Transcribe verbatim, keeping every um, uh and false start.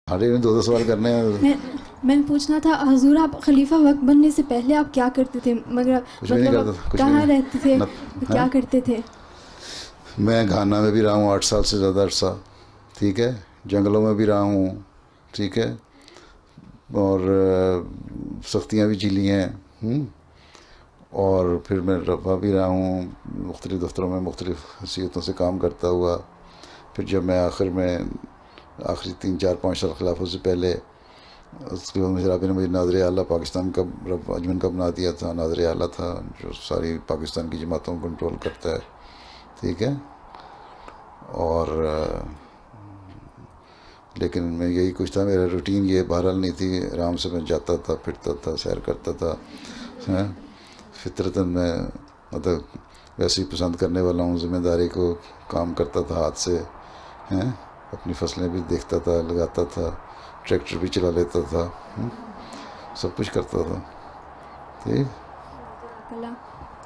ہاں جی دو دو سوال کرنے ہیں. میں میں نے پوچھنا تھا حضور آپ خلیفہ وقت بننے سے پہلے آپ کیا کرتے تھے؟ مگر کچھ بھی نہیں مطلب کرتا, آپ کچھ بھی کہاں نہیں. رہتے تھے, کیا کرتے تھے؟ میں گھانا میں بھی رہا ہوں آٹھ سال سے زیادہ عرصہ, ٹھیک ہے, جنگلوں میں بھی رہا ہوں, ٹھیک ہے, اور سختیاں بھی جھیلی ہیں, اور پھر میں رفع بھی رہا ہوں, مختلف دفتروں میں مختلف حیثیتوں سے کام کرتا ہوا. پھر جب میں آخر میں آخری تین چار پانچ سال خلافت سے پہلے اس کے بعد مجھے رابطے نے مجھے ناظر اعلیٰ پاکستان کا رب انجمن کا بنا دیا تھا. ناظر اعلیٰ تھا جو ساری پاکستان کی جماعتوں کو کنٹرول کرتا ہے, ٹھیک ہے. اور لیکن میں یہی کچھ تھا, میرا روٹین یہ بہرحال نہیں تھی, آرام سے میں جاتا تھا, پھرتا تھا, سیر کرتا تھا. فطرتاً میں مطلب ویسے ہی پسند کرنے والا ہوں ذمہ داری کو, کام کرتا تھا ہاتھ سے, ہیں اپنی فصلیں بھی دیکھتا تھا, لگاتا تھا, ٹریکٹر بھی چلا لیتا تھا, سب کچھ کرتا تھا, ٹھیک.